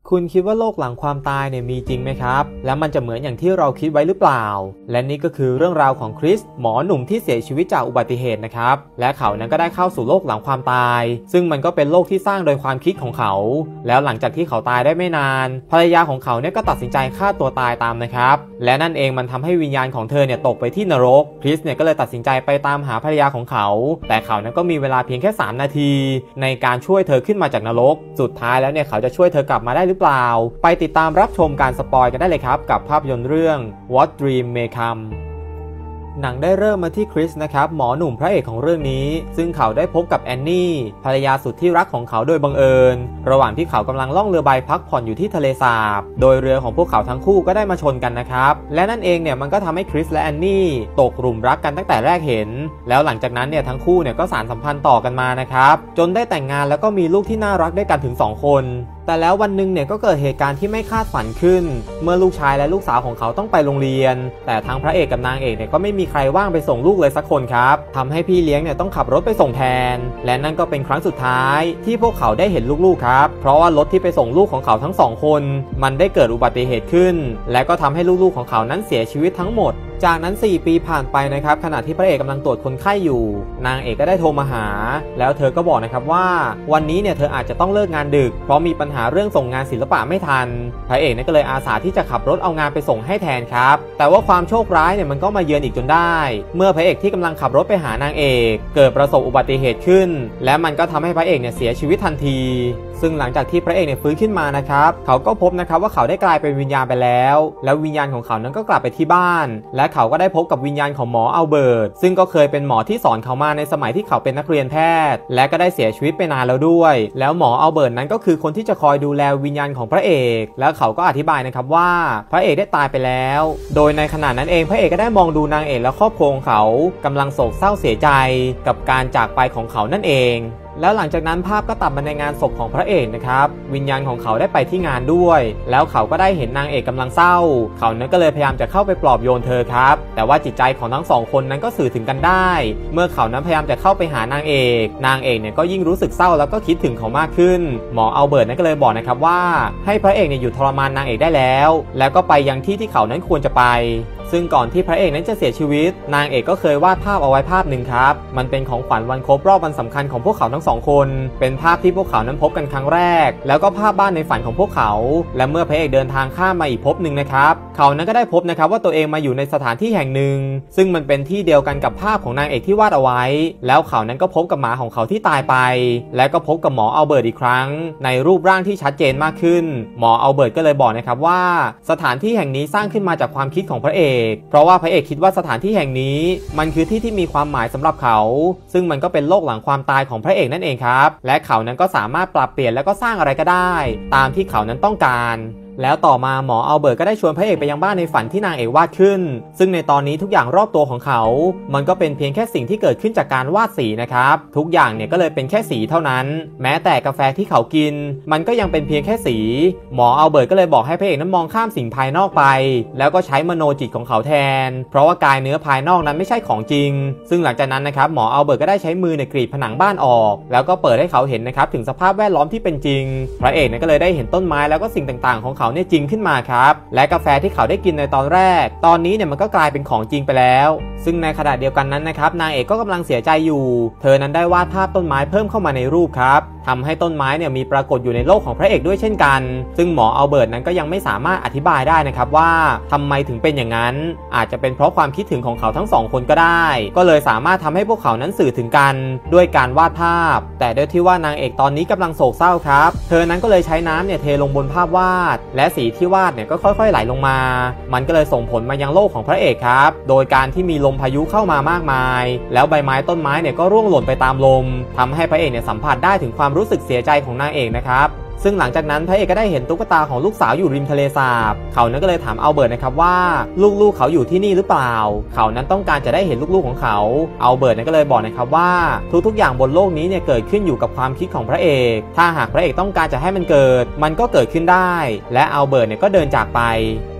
คุณคิดว่าโลกหลังความตายเนี่ยมีจริงไหมครับและมันจะเหมือนอย่างที่เราคิดไว้หรือเปล่าและนี่ก็คือเรื่องราวของคริสหมอหนุ่มที่เสียชีวิตจากอุบัติเหตุนะครับและเขานั้นก็ได้เข้าสู่โลกหลังความตายซึ่งมันก็เป็นโลกที่สร้างโดยความคิดของเขาแล้วหลังจากที่เขาตายได้ไม่นานภรรยาของเขาเนี่ยก็ตัดสินใจฆ่าตัวตายตามนะครับและนั่นเองมันทำให้วิญญาณของเธอเนี่ยตกไปที่นรกคริสเนี่ยก็เลยตัดสินใจไปตามหาภรรยาของเขาแต่เขานั้นก็มีเวลาเพียงแค่3 นาทีในการช่วยเธอขึ้นมาจากนรกสุดท้ายแล้วเนี่ยเขาจะช่วยเธอกลับมาได้หรือเปล่าไปติดตามรับชมการสปอยกันได้เลยครับกับภาพยนตร์เรื่อง What Dream May Come หนังได้เริ่มมาที่คริสนะครับหมอหนุ่มพระเอกของเรื่องนี้ซึ่งเขาได้พบกับแอนนี่ภรรยาสุดที่รักของเขาโดยบังเอิญระหว่างที่เขากำลังล่องเรือใบพักผ่อนอยู่ที่ทะเลสาบโดยเรือของพวกเขาทั้งคู่ก็ได้มาชนกันนะครับและนั่นเองเนี่ยมันก็ทำให้คริสและแอนนี่ตกหลุมรักกันตั้งแต่แรกเห็นแล้วหลังจากนั้นเนี่ยทั้งคู่เนี่ยก็สานสัมพันธ์ต่อกันมานะครับจนได้แต่งงานแล้วก็มีลูกที่น่ารักด้วยกันถึง2 คนแต่แล้ววันหนึ่งเนี่ยก็เกิดเหตุการณ์ที่ไม่คาดฝันขึ้นเมื่อลูกชายและลูกสาวของเขาต้องไปโรงเรียนแต่ทั้งพระเอกกับนางเอกเนี่ยก็ไม่มีใครว่างไปส่งลูกเลยสักคนครับทำให้พี่เลี้ยงเนี่ยต้องขับรถไปส่งแทนและนั่นก็เป็นครั้งสุดท้ายที่พวกเขาได้เห็นลูกๆครับเพราะว่ารถที่ไปส่งลูกของเขาทั้ง2 คนมันได้เกิดอุบัติเหตุขึ้นและก็ทำให้ลูกๆของเขานั้นเสียชีวิตทั้งหมดจากนั้น4 ปีผ่านไปนะครับขณะที่พระเอกกำลังตรวจคนไข้อยู่นางเอกก็ได้โทรมาหาแล้วเธอก็บอกนะครับว่าวันนี้เนี่ยเธออาจจะต้องเลิกงานดึกเพราะมีปัญหาเรื่องส่งงานศิลปะไม่ทันพระเอกก็เลยอาสาที่จะขับรถเอางานไปส่งให้แทนครับแต่ว่าความโชคร้ายเนี่ยมันก็มาเยือนอีกจนได้เมื่อพระเอกที่กำลังขับรถไปหานางเอกเกิดประสบอุบัติเหตุขึ้นและมันก็ทำให้พระเอกเนี่ยเสียชีวิตทันทีซึ่งหลังจากที่พระเอกเนี่ยฟื้นขึ้นมานะครับเขาก็พบนะครับว่าเขาได้กลายเป็นวิญญาณไปแล้ววิญญาณของเขานั้นก็กลับไปที่บ้านและเขาก็ได้พบกับวิญญาณของหมออัลเบิร์ตซึ่งก็เคยเป็นหมอที่สอนเขามาในสมัยที่เขาเป็นนักเรียนแพทย์และก็ได้เสียชีวิตไปนานแล้วด้วยแล้วหมออัลเบิร์ตนั้นก็คือคนที่จะคอยดูแลวิญญาณของพระเอกแล้วเขาก็อธิบายนะครับว่าพระเอกได้ตายไปแล้วโดยในขณะนั้นเองพระเอกก็ได้มองดูนางเอกและครอบครัวของเขากำลังโศกเศร้าเสียใจกับการจากไปของเขานั่นเองแล้วหลังจากนั้นภาพก็ตัดมาในงานศพของพระเอกนะครับวิญญาณของเขาได้ไปที่งานด้วยแล้วเขาก็ได้เห็นนางเอกกำลังเศร้าเขานั้นก็เลยพยายามจะเข้าไปปลอบโยนเธอครับแต่ว่าจิตใจของทั้ง2 คนนั้นก็สื่อถึงกันได้เมื่อเขานั้นพยายามจะเข้าไปหานางเอกเนี่ยก็ยิ่งรู้สึกเศร้าแล้วก็คิดถึงเขามากขึ้นหมออัลเบิร์ตนั้นก็เลยบอกนะครับว่าให้พระเอกเนี่ยหยุดทรมานนางเอกได้แล้วก็ไปยังที่ที่เขานั้นควรจะไปซึ่งก่อนที่พระเอกนั้นจะเสียชีวิตนางเอกก็เคยวาดภาพเอาไว้ภาพหนึ่งครับมันเป็นของขวัญวันครบรอบวันสำคัญของพวกเขาทั้ง2 คนเป็นภาพที่พวกเขานั้นพบกันครั้งแรกแล้วก็ภาพบ้านในฝันของพวกเขาและเมื่อพระเอกเดินทางข้ามมาอีกภพหนึ่งนะครับเขานั้นก็ได้พบนะครับว่าตัวเองมาอยู่ในสถานที่แห่งหนึ่งซึ่งมันเป็นที่เดียวกันกับภาพของนางเอกที่วาดเอาไว้แล้วเขานั้นก็พบกับหมาของเขาที่ตายไปและก็พบกับหมออัลเบิร์ตอีกครั้งในรูปร่างที่ชัดเจนมากขึ้นหมออัลเบิร์ตก็เลยบอกนะครับว่าสถานที่แห่งนี้สร้างขึ้นมาจากความคิดของพระเอกเพราะว่าพระเอกคิดว่าสถานที่แห่งนี้มันคือที่ที่มีความหมายสำหรับเขาซึ่งมันก็เป็นโลกหลังความตายของพระเอกนั่นเองครับและเขานั้นก็สามารถปรับเปลี่ยนและก็สร้างอะไรก็ได้ตามที่เขานั้นต้องการแล้วต่อมาหมออัลเบิร์ตก็ได้ชวนพระเอกไปยังบ้านในฝันที่นางเอกวาดขึ้นซึ่งในตอนนี้ทุกอย่างรอบตัวของเขามันก็เป็นเพียงแค่สิ่งที่เกิดขึ้นจากการวาดสีนะครับทุกอย่างเนี่ยก็เลยเป็นแค่สีเท่านั้นแม้แต่กาแฟที่เขากินมันก็ยังเป็นเพียงแค่สีหมออัลเบิร์ตก็เลยบอกให้พระเอกนั้นมองข้ามสิ่งภายนอกไปแล้วก็ใช้มโนจิตของเขาแทนเพราะว่ากายเนื้อภายนอกนั้นไม่ใช่ของจริงซึ่งหลังจากนั้นนะครับหมออัลเบิร์ตก็ได้ใช้มือกรีดผนังบ้านออกแล้วก็เปิดให้เขาเห็นนะครับถึงสภาพแวดล้อมที่เป็นจริงพระเอกนั้นก็เลยได้เห็นต้นไม้แล้วก็สิ่งต่างๆของเขาเนี่ยจริงขึ้นมาครับและกาแฟที่เขาได้กินในตอนแรกตอนนี้เนี่ยมันก็กลายเป็นของจริงไปแล้วซึ่งในขณะเดียวกันนั้นนะครับนางเอกก็กำลังเสียใจอยู่เธอนั้นได้วาดภาพต้นไม้เพิ่มเข้ามาในรูปครับทำให้ต้นไม้เนี่ยมีปรากฏอยู่ในโลกของพระเอกด้วยเช่นกันซึ่งหมออัลเบิร์ตนั้นก็ยังไม่สามารถอธิบายได้นะครับว่าทำไมถึงเป็นอย่างนั้นอาจจะเป็นเพราะความคิดถึงของเขาทั้ง2 คนก็ได้ก็เลยสามารถทำให้พวกเขานั้นสื่อถึงกันด้วยการวาดภาพแต่ด้วยที่ว่านางเอกตอนนี้กำลังโศกเศร้าครับเธอนั้นก็เลยใช้น้ำเนี่ยเทลงบนภาพวาดและสีที่วาดเนี่ยก็ค่อยๆไหลลงมามันก็เลยส่งผลมายังโลกของพระเอกครับโดยการที่มีลมพายุเข้ามามากมายแล้วใบไม้ต้นไม้เนี่ยก็ร่วงหล่นไปตามลมทำให้พระเอกเนี่ยสัมผัสได้ถึงความรู้สึกเสียใจของนางเอกนะครับซึ่งหลังจากนั้นพระเอกก็ได้เห็นตุ๊กตาของลูกสาวอยู่ริมทะเลสาบเขานั้นก็เลยถามอัลเบิร์ตนะครับว่าลูกๆเขาอยู่ที่นี่หรือเปล่าเขานั้นต้องการจะได้เห็นลูกๆของเขาอัลเบิร์ตนั้นก็เลยบอกนะครับว่าทุกๆอย่างบนโลกนี้เนี่ยเกิดขึ้นอยู่กับความคิดของพระเอกถ้าหากพระเอกต้องการจะให้มันเกิดมันก็เกิดขึ้นได้และอัลเบิร์ตเนี่ยก็เดินจากไป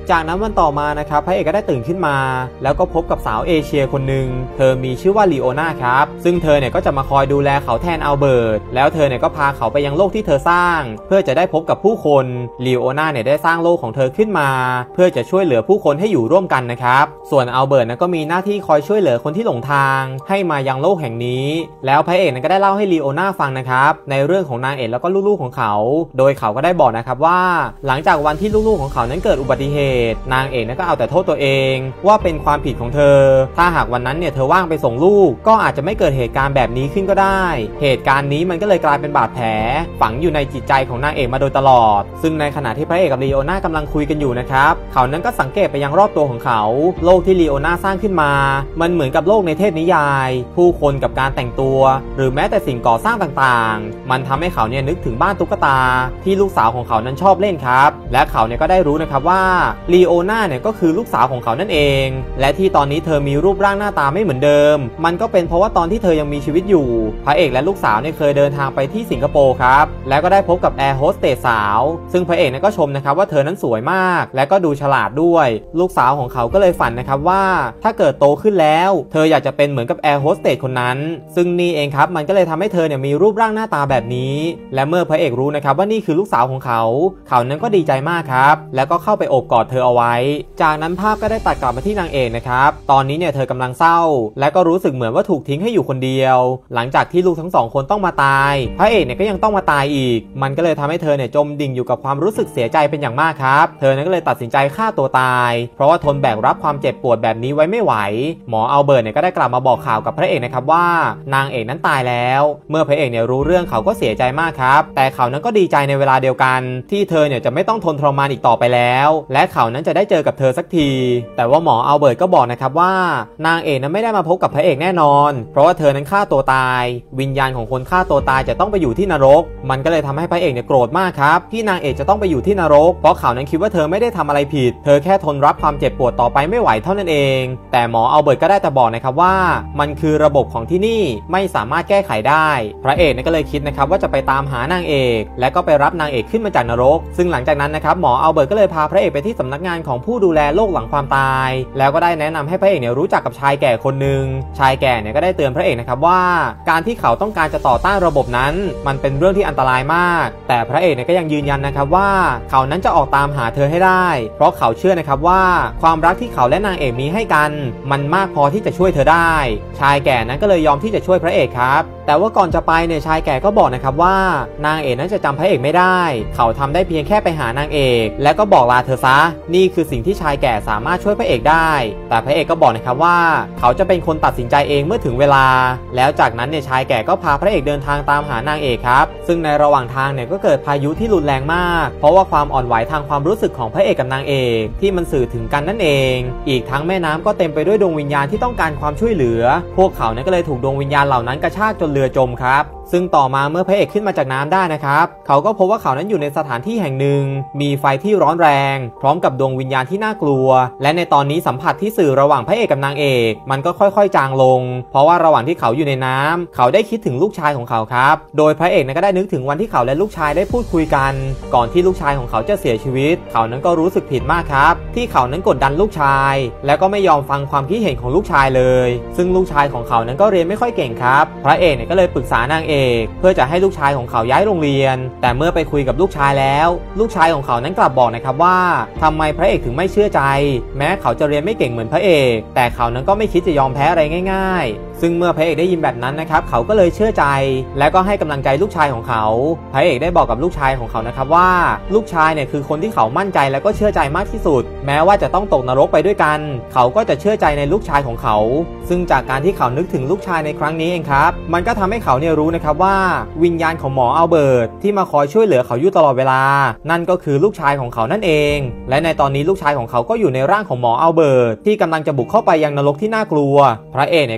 จากนั้นวันต่อมานะครับพระเอกก็ได้ตื่นขึ้นมาแล้วก็พบกับสาวเอเชียคนหนึ่งเธอมีชื่อว่าลีโอนาครับซึ่งเธอเนี่ยก็จะมาคอยดูแลเขาแทนอัลเบิร์ตแล้วเธอเนี่ยก็พาเขาไปยังโลกที่เธอสร้างเพื่อจะได้พบกับผู้คนลีโอนาเนี่ยได้สร้างโลกของเธอขึ้นมาเพื่อจะช่วยเหลือผู้คนให้อยู่ร่วมกันนะครับส่วนอัลเบิร์ตก็มีหน้าที่คอยช่วยเหลือคนที่หลงทางให้มายังโลกแห่งนี้แล้วพระเอกก็ได้เล่าให้ลีโอนาฟังนะครับในเรื่องของนางเอกแล้วก็ลูกๆของเขาโดยเขาก็ได้บอกนะครับว่าหลังจากวันที่ลูกๆของเขานั้นเกิดอุบัติเหตุนางเอกก็เอาแต่โทษตัวเองว่าเป็นความผิดของเธอถ้าหากวันนั้นเนี่ยเธอว่างไปส่งลูกก็อาจจะไม่เกิดเหตุการณ์แบบนี้ขึ้นก็ได้เหตุการณ์นี้มันก็เลยกลายเป็นบาดแผลฝังอยู่ในจิตใจของนางเอกมาโดยตลอดซึ่งในขณะที่พระเอกกับลีโอนากำลังคุยกันอยู่นะครับเขานั้นก็สังเกตไปยังรอบตัวของเขาโลกที่ลีโอนาสร้างขึ้นมามันเหมือนกับโลกในเทพนิยายผู้คนกับการแต่งตัวหรือแม้แต่สิ่งก่อสร้างต่างๆมันทำให้เขาเนี่ยนึกถึงบ้านตุ๊กตาที่ลูกสาวของเขานั้นชอบเล่นครับและเขาเนี่ยก็ได้รู้นะครับว่าลีโอนาเนี่ยก็คือลูกสาวของเขานั่นเองและที่ตอนนี้เธอมีรูปร่างหน้าตาไม่เหมือนเดิมมันก็เป็นเพราะว่าตอนที่เธอยังมีชีวิตอยู่พระเอกและลูกสาวเนี่ยเคยเดินทางไปที่สิงคโปร์ครับแล้วก็ได้พบกับแอร์โฮสเตสสาวซึ่งพระเอกเนี่ยก็ชมนะครับว่าเธอนั้นสวยมากและก็ดูฉลาดด้วยลูกสาวของเขาก็เลยฝันนะครับว่าถ้าเกิดโตขึ้นแล้วเธออยากจะเป็นเหมือนกับแอร์โฮสเตสคนนั้นซึ่งนี่เองครับมันก็เลยทำให้เธอเนี่ยมีรูปร่างหน้าตาแบบนี้และเมื่อพระเอกรู้นะครับว่านี่คือลูกสาวของเขานั้นก็ดีใจมากครับแล้วก็เข้าไปโอบกอดเธอเอาไว้จากนั้นภาพก็ได้ตัดกลับมาที่นางเอกนะครับตอนนี้เนี่ยเธอกำลังเศร้าและก็รู้สึกเหมือนว่าถูกทิ้งให้อยู่คนเดียวหลังจากที่ลูกทั้งสองคนต้องมาตายพระเอกเนี่ยก็ยังต้องมาตายอีกมันก็เลยทำให้เธอเนี่ยจมดิ่งอยู่กับความรู้สึกเสียใจเป็นอย่างมากครับเธอนั้นก็เลยตัดสินใจฆ่าตัวตายเพราะว่าทนแบกรับความเจ็บปวดแบบนี้ไว้ไม่ไหวหมออัลเบิร์ตเนี่ยก็ได้กลับมาบอกข่าวกับพระเอกนะครับว่านางเอกนั้นตายแล้วเมื่อพระเอกเนี่ยรู้เรื่องเขาก็เสียใจมากครับแต่เขานั้นก็ดีใจในเวลาเดียวกันที่เธอเนี่ยจะไม่ต้องทนทรมานอีกต่อไปแล้วและเขานั้นจะได้เจอกับเธอสักทีแต่ว่าหมออัลเบิร์ตก็บอกนะครับว่านางเอกนั้นไม่ได้มาพบกับพระเอกแน่นอนเพราะว่าเธอนั้นฆ่าตัวตายวิญญาณของคนฆ่าตัวตายจะต้องไปอยู่ที่นรกมันก็เลยทำให้พระเอกเนี่ยโกรธมากครับที่นางเอกจะต้องไปอยู่ที่นรกเพราะเขานั้นคิดว่าเธอไม่ได้ทำอะไรผิดเธอแค่ทนรับความเจ็บปวดต่อไปไม่ไหวเท่านั้นเองแต่หมออัลเบิร์ตก็ได้แต่บอกนะครับว่ามันคือระบบของที่นี่ไม่สามารถแก้ไขได้พระเอกก็เลยคิดนะครับว่าจะไปตามหานางเอกและก็ไปรับนางเอกขึ้นมาจากนรกซึ่งหลังจากนั้นนะครับหมออัลเบิร์ตก็เลยพาพระเอกไปที่สำนักงานของผู้ดูแลโลกหลังความตายแล้วก็ได้แนะนำให้พระเอกเนี่ยรู้จักกับชายแก่คนหนึ่งชายแก่เนี่ยก็ได้เตือนพระเอกนะครับว่าการที่เขาต้องการจะต่อต้านระบบนั้นมันเป็นเรื่องที่อันตรายมากแต่พระเอกเนี่ยก็ยังยืนยันนะครับว่าเขานั้นจะออกตามหาเธอให้ได้เพราะเขาเชื่อนะครับว่าความรักที่เขาและนางเอกมีให้กันมันมากพอที่จะช่วยเธอได้ชายแก่นั้นก็เลยยอมที่จะช่วยพระเอกครับแต่ว่าก่อนจะไปเนี่ยชายแก่ก็บอกนะครับว่านางเอกนั้นจะจำพระเอกไม่ได้เขาทำได้เพียงแค่ไปหานางเอกแล้วก็บอกลาเธอซะนี่คือสิ่งที่ชายแก่สามารถช่วยพระเอกได้แต่พระเอกก็บอกนะครับว่าเขาจะเป็นคนตัดสินใจเองเมื่อถึงเวลาแล้วจากนั้นเนี่ยชายแก่ก็พาพระเอกเดินทางตามหานางเอกครับซึ่งในระหว่างทางเนี่ยก็เกิดพายุที่รุนแรงมากเพราะว่าความอ่อนไหวทางความรู้สึกของพระเอกกับนางเอกที่มันสื่อถึงกันนั่นเองอีกทั้งแม่น้ำก็เต็มไปด้วยดวงวิญญาณที่ต้องการความช่วยเหลือพวกเขาก็เลยถูกดวงวิญญาณเหล่านั้นกระชากจนเรือจมครับซึ่งต่อมาเมื่อพระเอกขึ้นมาจากน้ำได้นะครับเขาก็พบว่าเขานั้นอยู่ในสถานที่แห่งหนึ่งมีไฟที่ร้อนแรงพร้อมกับดวงวิญญาณที่น่ากลัวและในตอนนี้สัมผัสที่สื่อระหว่างพระเอกกับนางเอกมันก็ค่อยๆจางลงเพราะว่าระหว่างที่เขาอยู่ในน้ำเขาได้คิดถึงลูกชายของเขาครับโดยพระเอกก็ได้นึกถึงวันที่เขาและลูกชายได้พูดคุยกันก่อนที่ลูกชายของเขาจะเสียชีวิตเขานั้นก็รู้สึกผิดมากครับที่เขานั้นกดดันลูกชายและก็ไม่ยอมฟังความคิดเห็นของลูกชายเลยซึ่งลูกชายของเขานั้นก็เรียนไม่ค่อยเก่งครับพระเอกก็เลยปรึกษานางเอกเพื่อจะให้ลูกชายของเขาย้ายโรงเรียนแต่เมื่อไปคุยกับลูกชายแล้วลูกชายของเขานั้นกลับบอกนะครับว่าทำไมพระเอกถึงไม่เชื่อใจแม้เขาจะเรียนไม่เก่งเหมือนพระเอกแต่เขานั้นก็ไม่คิดจะยอมแพ้อะไรง่ายๆซึ่งเมื่อพระเอกได้ยินแบบนั้นนะครับเขาก็เลยเชื่อใจและก็ให้กำลังใจลูกชายของเขาพระเอกได้บอกกับลูกชายของเขานะครับว่าลูกชายเนี่ยคือคนที่เขามั่นใจและก็เชื่อใจมากที่สุดแม้ว่าจะต้องตกนรกไปด้วยกันเขาก็จะเชื่อใจในลูกชายของเขาซึ่งจากการที่เขานึกถึงลูกชายในครั้งนี้เองครับมันก็ทำให้เขาเนี่ยรู้นะครับว่าวิญญาณของหมออัลเบิร์ตที่มาคอยช่วยเหลือเขาอยู่ตลอดเวลานั่นก็คือลูกชายของเขานั่นเองและในตอนนี้ลูกชายของเขาก็อยู่ในร่างของหมออัลเบิร์ตที่กำลังจะบุกเข้าไปยังนรกที่น่ากลัวพระเอกก็เลยรีบวิ่ง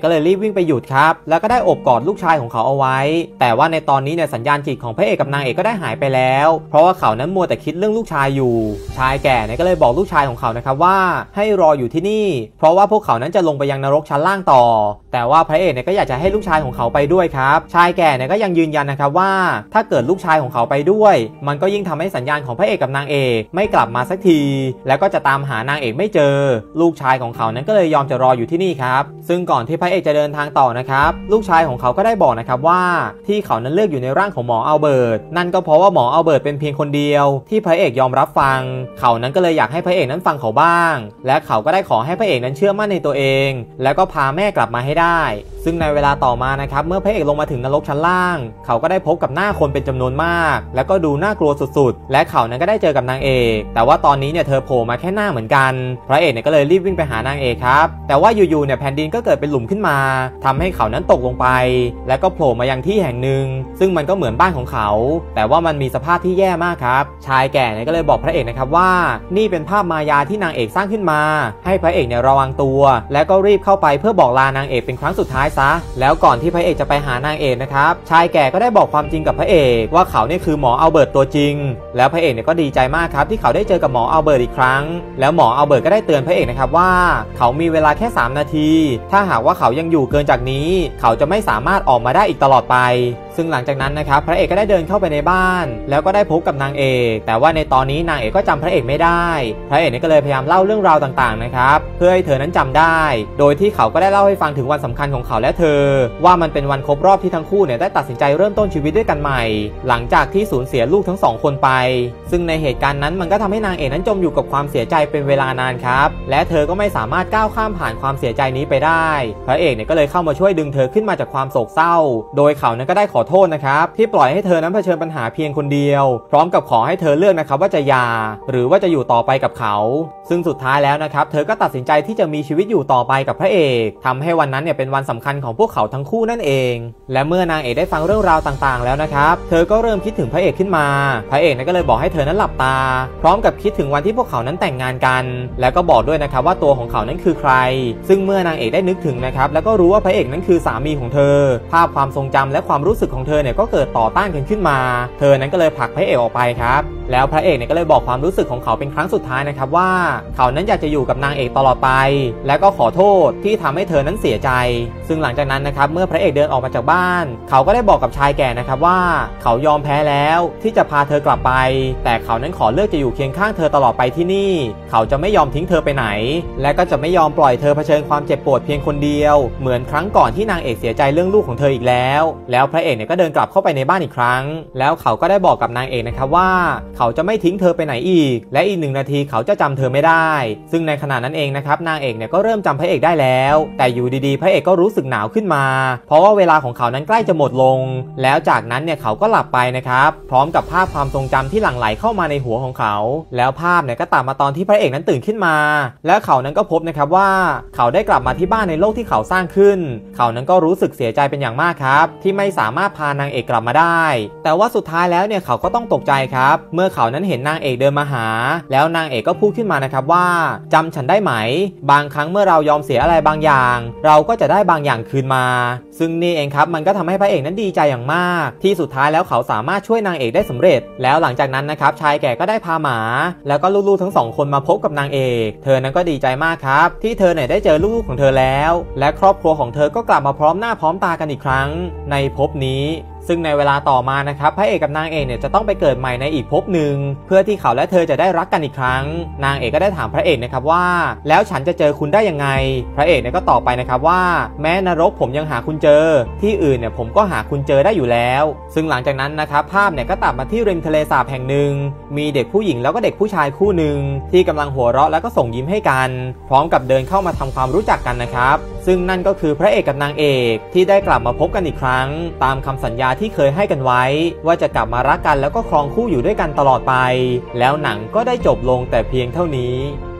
วิ่งไปหยุดครับแล้วก็ได้โอบกอดลูกชายของเขาเอาไว้แต่ว่าในตอนนี้เนี่ยสัญญาณจิตของพระเอกกับนางเอกก็ได้หายไปแล้วเพราะว่าเขานั้นมัวแต่คิดเรื่องลูกชายอยู่ชายแก่เนี่ยก็เลยบอกลูกชายของเขานะครับว่าให้รออยู่ที่นี่เพราะว่าพวกเขานั้นจะลงไปยังนรกชั้นล่างต่อแต่ว่าพระเอกเนี่ยก็อยากจะให้ลูกชายของเขาไปด้วยครับชายแก่เนี่ยก็ยังยืนยันนะครับว่าถ้าเกิดลูกชายของเขาไปด้วยมันก็ยิ่งทำให้สัญญาณของพระเอกกับนางเอกไม่กลับมาสักทีแล้วก็จะตามหานางเอกไม่เจอลูกชายของเขานั้นก็เลยยอมจะรออยู่ที่นี่ครับซึ่งก่อนที่พระเอกจะเดินทางต่อนะครับลูกชายของเขาก็ได้บอกนะครับว่าที่เขานั้นเลือกอยู่ในร่างของหมออัลเบิร์ตนั่นก็เพราะว่าหมออัลเบิร์ตเป็นเพียงคนเดียวที่พระเอกยอมรับฟังเขานั้นก็เลยอยากให้พระเอกนั้นฟังเขาบ้างและเขาก็ได้ขอให้พระเอกนั้นเชื่อมั่นในตัวเองแล้วก็พาแม่กลับมาให้ได้ซึ่งในเวลาต่อมานะครับเมื่อพระเอกลงมาถึงนรกชั้นล่างเขาก็ได้พบกับหน้าคนเป็นจำนวนมากแล้วก็ดูน่ากลัวสุดๆและเขานั้นก็ได้เจอกับนางเอกแต่ว่าตอนนี้เนี่ยเธอโผล่มาแค่หน้าเหมือนกันพระเอกเนี่ยก็เลยรีบวิ่งไปหานางเอกครับแต่ว่าอยู่ๆเนี่ยแผ่นดินก็เกิดเป็นหลุมขึ้นมาทำให้เขานั้นตกลงไปแล้วก็โผล่มายังที่แห่งหนึ่งซึ่งมันก็เหมือนบ้านของเขาแต่ว่ามันมีสภาพที่แย่มากครับชายแก่เนี่ยก็เลยบอกพระเอกนะครับว่านี่เป็นภาพมายาที่นางเอกสร้างขึ้นมาให้พระเอกเนี่ยระวังตัวแล้วก็รีบเข้าไปเพื่อบอกลานางเอกเป็นครั้งสุดท้ายซะแล้วก่อนที่พระเอกจะไปหานางเอกนะครับชายแก่ก็ได้บอกความจริงกับพระเอกว่าเขาเนี่ยคือหมออัลเบิร์ตตัวจริงแล้วพระเอกเนี่ยก็ดีใจมากครับที่เขาได้เจอกับหมออัลเบิร์ตอีกครั้งแล้วหมออัลเบิร์ตก็ได้เตือนพระเอกนะครับว่าเขามีเวลาแค่3นาทีถ้าหากว่าเขายังอยู่เกินจากนี้เขาจะไม่สามารถออกมาได้อีกตลอดไปซึ่งหลังจากนั้นนะครับพระเอกก็ได้เดินเข้าไปในบ้านแล้วก็ได้พบกับนางเอกแต่ว่าในตอนนี้นางเอกก็จำพระเอกไม่ได้พระเอกเนี่ยก็เลยพยายามเล่าเรื่องราวต่างๆนะครับเพื่อให้เธอนั้นจำได้โดยที่เขาก็ได้เล่าให้ฟังถึงวันสำคัญของเขาและเธอว่ามันเป็นวันครบรอบที่ทั้งคู่เนี่ยได้ตัดสินใจเริ่มต้นชีวิตด้วยกันใหม่หลังจากที่สูญเสียลูกทั้ง2คนไปซึ่งในเหตุการณ์นั้นมันก็ทำให้นางเอกนั้นจมอยู่กับความเสียใจเป็นเวลานานครับและเธอก็ไม่สามารถก้าวข้ามผ่านความเสียใจนี้ไปได้พระเอกเนี่ยก็เลยเข้ามาช่วยดึงเธอขึ้นมาจากความโศกเศร้าโดยเขานั้นก็ได้ขอโทษนะครับที่ปล่อยให้เธอนั้นเผชิญปัญหาเพียงคนเดียวพร้อมกับขอให้เธอเลือกนะครับว่าจะหย่าหรือว่าจะอยู่ต่อไปกับเขาซึ่งสุดท้ายแล้วนะครับเธอก็ตัดสินใจที่จะมีชีวิตอยู่ต่อไปกับพระเอกทำให้วันนั้นเนี่ยเป็นวันสำคัญของพวกเขาทั้งคู่นั่นเองและเมื่อนางเอกได้ฟังเรื่องราวต่างๆแล้วนะครับเธอก็เริ่มคิดถึงพระเอกขึ้นมาพระเอกนั้นก็เลยบอกให้เธอนั้นหลับตาพร้อมกับคิดถึงวันที่พวกเขานั้นแต่งงานกันแล้วก็บอกด้วยนะครับว่าตัวของเขานั้นคือใครซึ่งเมื่อนางเอกได้นึกถึงนะครับแล้วก็รู้ว่าพระเอกนั้นคือสามีของเธอภาพความทรงจำและความรู้สึกของเธอเนี่ยก็เกิดต่อต้านกันขึ้นมาเธอนั้นก็เลยผลักพระเอกออกไปครับแล้วพระเอกเนี่ยก็เลยบอกความรู้สึกของเขาเป็นครั้งสุดท้ายนะครับว่าเขานั้นอยากจะอยู่กับนางเอกตลอดไปและก็ขอโทษที่ทำให้เธอนั้นเสียใจซึ่งหลังจากนั้นนะครับเมื่อพระเอกเดินออกมาจากบ้านเขาก็ได้บอกกับชายแก่นะครับว่าเขายอมแพ้แล้วที่จะพาเธอกลับไปแต่เขานั้นขอเลือกจะอยู่เคียงข้างเธอตลอดไปที่นี่เขาจะไม่ยอมทิ้งเธอไปไหนและก็จะไม่ยอมปล่อยเธอเผชิญความเจ็บปวดเพียงคนเดียวเหมือนครั้งก่อนที่นางเอกเสียใจเรื่องลูกของเธออีกแล้วพระเอกเนี่ยก็เดินกลับเข้าไปในบ้านอีกครั้งแล้วเขาก็ได้บอกกับนางเอกนะครับว่าเขาจะไม่ทิ้งเธอไปไหนอีกและอีก1 นาทีเขาจะจำเธอไม่ได้ซึ่งในขณะนั้นเองนะครับนางเอกเนี่ยก็เริ่มจำพระเอกได้แล้วแต่อยู่ดีๆพระเอกก็รู้สึกหนาวขึ้นมาเพราะว่าเวลาของเขานั้นใกล้จะหมดลงแล้วจากนั้นเนี่ยเขาก็หลับไปนะครับพร้อมกับภาพความทรงจำที่หลั่งไหลเข้ามาในหัวของเขาแล้วภาพเนี่ยก็ตัดมาตอนที่พระเอกนั้นตื่นขึ้นมาแล้วเขานั้นก็พบนะครับว่าเขาได้กลับมาที่บ้านในโลกที่เขาสร้างขึ้นเขานั้นก็รู้สึกเสียใจเป็นอย่างมากครับที่ไม่สามารถพานางเอกกลับมาได้แต่ว่าสุดท้ายแล้วเนี่ยเขาก็ต้องตกใจครับเมื่อเขานั้นเห็นนางเอกเดินมาหาแล้วนางเอกก็พูดขึ้นมานะครับว่าจำฉันได้ไหมบางครั้งเมื่อเรายอมเสียอะไรบางอย่างเราก็จะได้บางอย่างคืนมาซึ่งนี่เองครับมันก็ทำให้พระเอกนั้นดีใจอย่างมากที่สุดท้ายแล้วเขาสามารถช่วยนางเอกได้สำเร็จแล้วหลังจากนั้นนะครับชายแก่ก็ได้พาหมาแล้วก็ลูกๆทั้ง2คนมาพบกับนางเอกเธอนั้นก็ดีใจมากครับที่เธอเนี่ยได้เจอลูกๆของเธอแล้วและครอบครัวของเธอก็กลับมาพร้อมหน้าพร้อมตากันอีกครั้งในภพนี้ซึ่งในเวลาต่อมานะครับพระเอกกับนางเอกเนี่ยจะต้องไปเกิดใหม่ในอีกภพหนึ่งเพื่อที่เขาและเธอจะได้รักกันอีกครั้งนางเอกก็ได้ถามพระเอกนะครับว่าแล้วฉันจะเจอคุณได้ยังไงพระเอกเนี่ยก็ตอบไปนะครับว่าแม้นรกผมยังหาคุณเจอที่อื่นเนี่ยผมก็หาคุณเจอได้อยู่แล้วซึ่งหลังจากนั้นนะครับภาพเนี่ยก็ตัดมาที่ริมทะเลสาบแห่งหนึ่งมีเด็กผู้หญิงแล้วก็เด็กผู้ชายคู่หนึ่งที่กำลังหัวเราะแล้วก็ส่งยิ้มให้กันพร้อมกับเดินเข้ามาทำความรู้จักกันนะครับซึ่งนั่นก็คือพระเอกกับนางเอกที่ได้กลับมาพบกันอีกครั้งตามคำสัญญาที่เคยให้กันไว้ว่าจะกลับมารักกันแล้วก็ครองคู่อยู่ด้วยกันตลอดไปแล้วหนังก็ได้จบลงแต่เพียงเท่านี้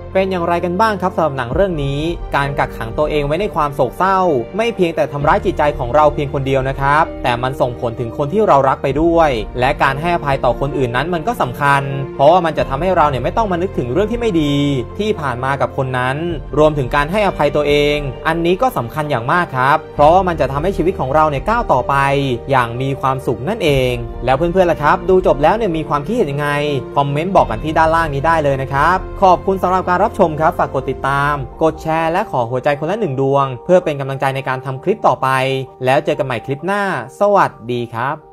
เป็นอย่างไรกันบ้างครับสำหรับหนังเรื่องนี้การกักขังตัวเองไว้ในความโศกเศร้าไม่เพียงแต่ทำร้ายจิตใจของเราเพียงคนเดียวนะครับแต่มันส่งผลถึงคนที่เรารักไปด้วยและการให้อภัยต่อคนอื่นนั้นมันก็สำคัญเพราะว่ามันจะทำให้เราเนี่ยไม่ต้องมานึกถึงเรื่องที่ไม่ดีที่ผ่านมากับคนนั้นรวมถึงการให้อภัยตัวเองอันนี้ก็สำคัญอย่างมากครับเพราะว่ามันจะทำให้ชีวิตของเราเนี่ยก้าวต่อไปอย่างมีความสุขนั่นเองแล้วเพื่อนๆล่ะครับดูจบแล้วเนี่ยมีความคิดเห็นยังไงคอมเมนต์บอกกันที่ด้านล่างนี้ได้เลยนะครับขอบคุณสำหรับการรับชมครับฝากกดติดตามกดแชร์และขอหัวใจคนละ1 ดวงเพื่อเป็นกำลังใจในการทำคลิปต่อไปแล้วเจอกันใหม่คลิปหน้าสวัสดีครับ